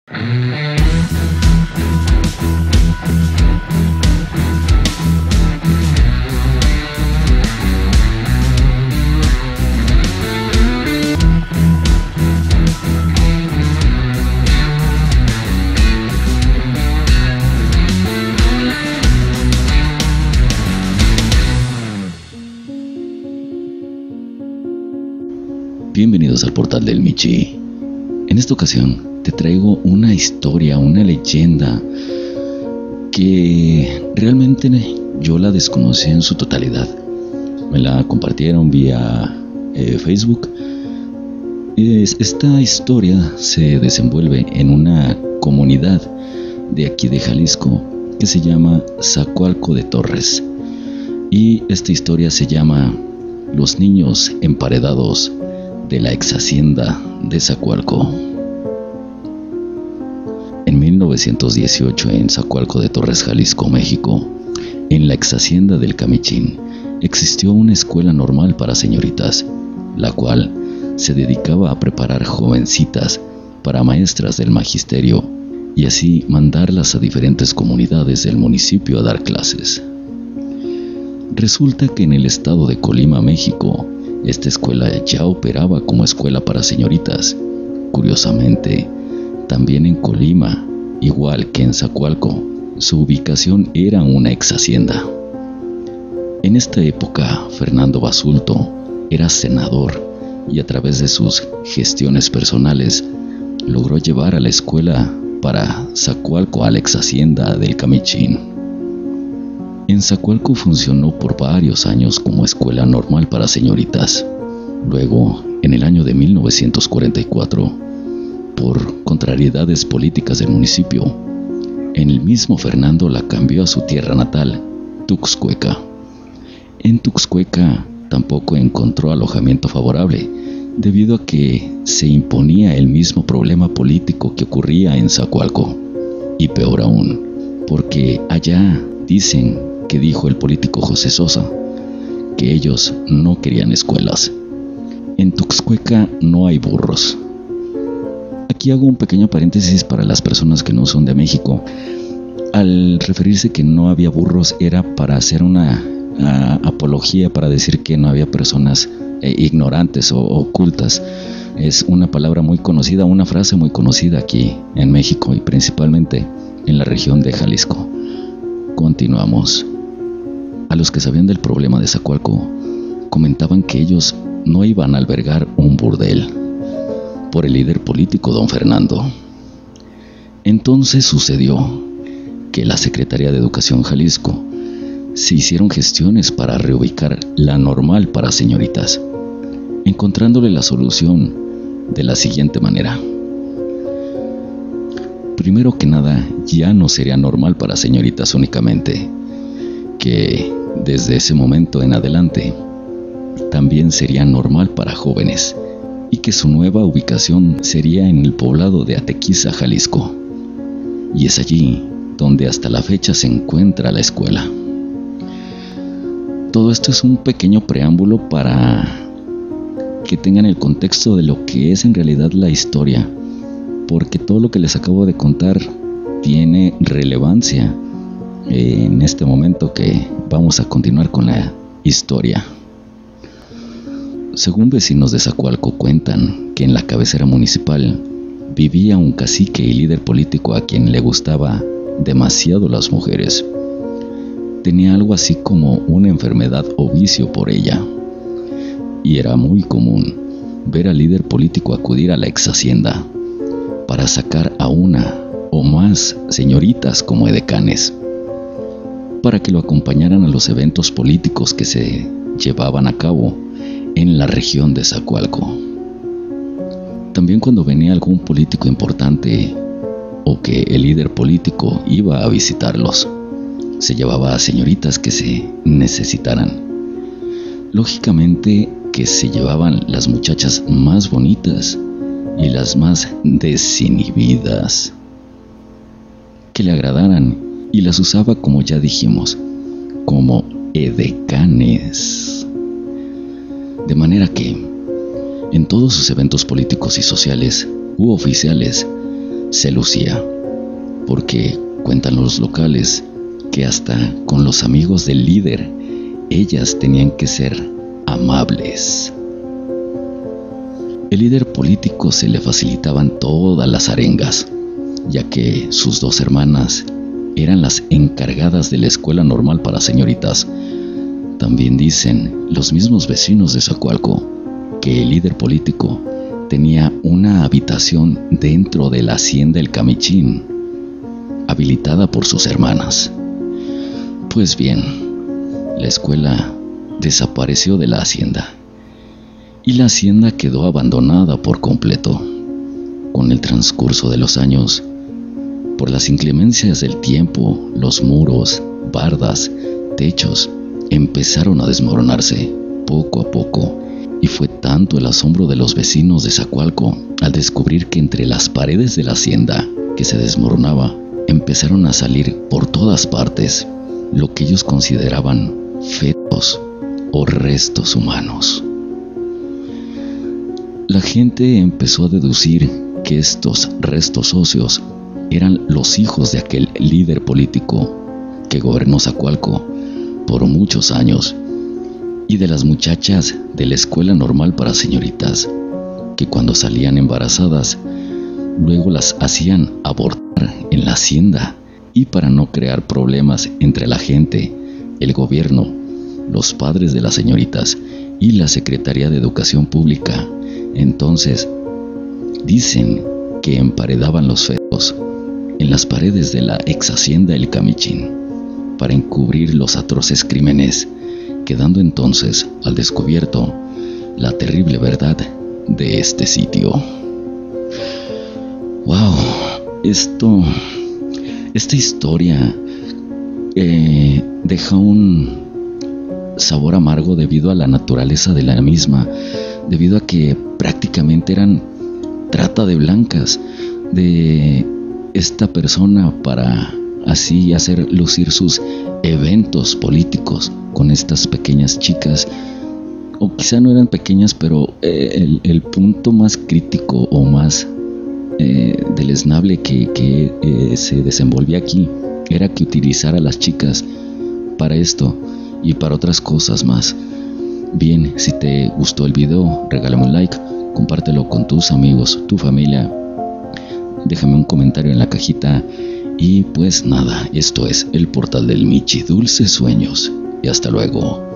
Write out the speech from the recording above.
Bienvenidos al portal del Michi. En esta ocasión te traigo una historia, una leyenda que realmente yo la desconocí en su totalidad. Me la compartieron vía Facebook. Esta historia se desenvuelve en una comunidad de aquí de Jalisco que se llama Zacualco de Torres. Y esta historia se llama Los niños emparedados de la ex hacienda de Zacualco. En 1918, en Zacualco de Torres, Jalisco, México, en la ex hacienda del Camichín, existió una escuela normal para señoritas, la cual se dedicaba a preparar jovencitas para maestras del magisterio y así mandarlas a diferentes comunidades del municipio a dar clases. Resulta que en el estado de Colima, México, esta escuela ya operaba como escuela para señoritas. Curiosamente, también en Colima, igual que en Zacualco, su ubicación era una ex hacienda. En esta época, Fernando Basulto era senador y a través de sus gestiones personales logró llevar a la escuela para Zacualco a la ex hacienda del Camichín. En Zacualco funcionó por varios años como escuela normal para señoritas. Luego, en el año de 1944, por contrariedades políticas del municipio, el mismo Fernando la cambió a su tierra natal, Tuxcueca. En Tuxcueca tampoco encontró alojamiento favorable, debido a que se imponía el mismo problema político que ocurría en Zacualco. Y peor aún, porque allá dicen que dijo el político José Sosa, que ellos no querían escuelas. En Tuxcueca no hay burros. Aquí hago un pequeño paréntesis para las personas que no son de México. Al referirse que no había burros era para hacer una apología, para decir que no había personas ignorantes o ocultas. Es una palabra muy conocida, una frase muy conocida aquí en México y principalmente en la región de Jalisco. Continuamos. A los que sabían del problema de Zacualco, comentaban que ellos no iban a albergar un burdel por el líder político don Fernando. Entonces sucedió que la Secretaría de Educación Jalisco se hicieron gestiones para reubicar la normal para señoritas, encontrándole la solución de la siguiente manera. Primero que nada, ya no sería normal para señoritas únicamente, que desde ese momento en adelante también sería normal para jóvenes y que su nueva ubicación sería en el poblado de Atequiza, Jalisco. Y es allí donde hasta la fecha se encuentra la escuela. Todo esto es un pequeño preámbulo para que tengan el contexto de lo que es en realidad la historia, porque todo lo que les acabo de contar tiene relevancia en este momento que vamos a continuar con la historia. Según vecinos de Zacualco cuentan que en la cabecera municipal vivía un cacique y líder político a quien le gustaba demasiado las mujeres. Tenía algo así como una enfermedad o vicio por ella, y era muy común ver al líder político acudir a la ex hacienda para sacar a una o más señoritas como edecanes, para que lo acompañaran a los eventos políticos que se llevaban a cabo en la región de Zacualco. También cuando venía algún político importante o que el líder político iba a visitarlos, se llevaba a señoritas que se necesitaran. Lógicamente que se llevaban las muchachas más bonitas y las más desinhibidas, que le agradaran, y las usaba, como ya dijimos, como edecanes. De manera que, en todos sus eventos políticos y sociales u oficiales, se lucía, porque cuentan los locales que hasta con los amigos del líder, ellas tenían que ser amables. El líder político se le facilitaban todas las arengas, ya que sus dos hermanas eran las encargadas de la escuela normal para señoritas. También dicen los mismos vecinos de Zacualco que el líder político tenía una habitación dentro de la hacienda El Camichín, habilitada por sus hermanas. Pues bien, la escuela desapareció de la hacienda y la hacienda quedó abandonada por completo. Con el transcurso de los años, por las inclemencias del tiempo, los muros, bardas, techos empezaron a desmoronarse poco a poco, y fue tanto el asombro de los vecinos de Zacualco al descubrir que entre las paredes de la hacienda que se desmoronaba empezaron a salir por todas partes lo que ellos consideraban fetos o restos humanos. La gente empezó a deducir que estos restos óseos eran los hijos de aquel líder político que gobernó Zacualco por muchos años, y de las muchachas de la escuela normal para señoritas, que cuando salían embarazadas, luego las hacían abortar en la hacienda, y para no crear problemas entre la gente, el gobierno, los padres de las señoritas y la Secretaría de Educación Pública, entonces dicen que emparedaban los fetos en las paredes de la ex hacienda El Camichín para encubrir los atroces crímenes, quedando entonces al descubierto la terrible verdad de este sitio. ¡Wow! Esta historia deja un sabor amargo debido a la naturaleza de la misma, debido a que prácticamente eran trata de blancas de esta persona para así hacer lucir sus eventos políticos con estas pequeñas chicas, o quizá no eran pequeñas, pero el punto más crítico o más deleznable que se desenvolvía aquí era que utilizara a las chicas para esto y para otras cosas más. Bien, si te gustó el video, regálame un like, compártelo con tus amigos, tu familia, déjame un comentario en la cajita. Y pues nada, esto es el portal del Michi. Dulces sueños y hasta luego.